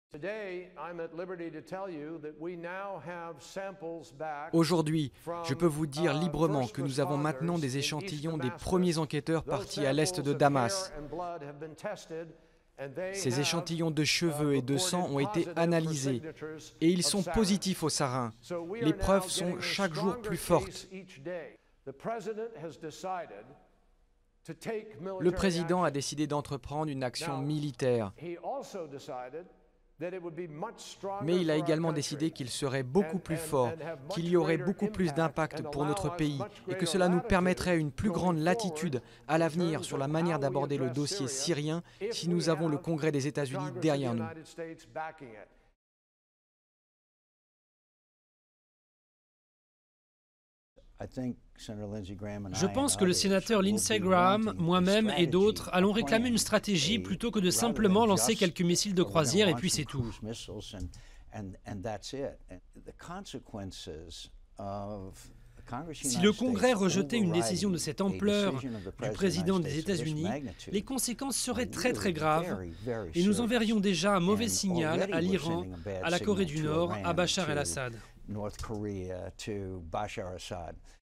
Aujourd'hui, je peux vous dire librement que nous avons maintenant des échantillons des premiers enquêteurs partis à l'est de Damas. Ces échantillons de cheveux et de sang ont été analysés et ils sont positifs au sarin. Les preuves sont chaque jour plus fortes. Le président a décidé d'entreprendre une action militaire. Mais il a également décidé qu'il serait beaucoup plus fort, qu'il y aurait beaucoup plus d'impact pour notre pays et que cela nous permettrait une plus grande latitude à l'avenir sur la manière d'aborder le dossier syrien si nous avons le Congrès des États-Unis derrière nous. Je pense que le sénateur Lindsey Graham, moi-même et d'autres allons réclamer une stratégie plutôt que de simplement lancer quelques missiles de croisière et puis c'est tout. Si le Congrès rejetait une décision de cette ampleur du président des États-Unis, les conséquences seraient très très graves et nous enverrions déjà un mauvais signal à l'Iran, à la Corée du Nord, à Bachar el-Assad.